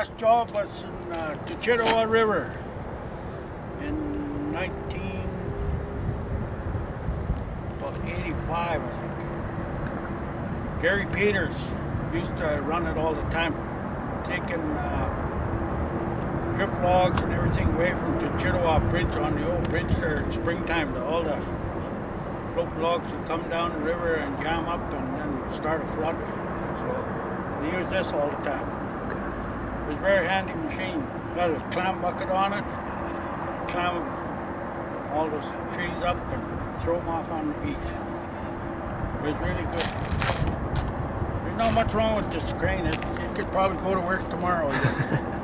last job was in the Chittewa River in 1985, I think. Gary Peters used to run it all the time, taking drift logs and everything away from the Chittewa Bridge on the old bridge there in springtime. All the rope logs would come down the river and jam up and then start a flood. So they used this all the time. It was a very handy machine. Got a clam bucket on it, clam all those trees up and throw them off on the beach. It was really good. There's not much wrong with this crane. It could probably go to work tomorrow again.